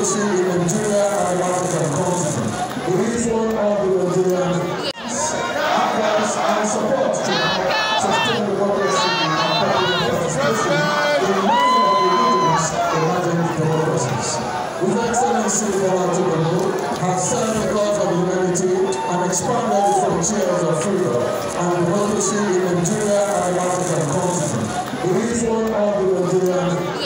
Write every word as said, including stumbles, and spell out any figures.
democracy in Nigeria and the African continent. It is one of the Nigerian actors and support to sustain democracy and public participation in many of the regions emerging democracies. His Excellency Bola Tinubu has served the cause of humanity and expanded the frontiers of freedom and democracy in Nigeria and the African continent. It is one of the Nigerian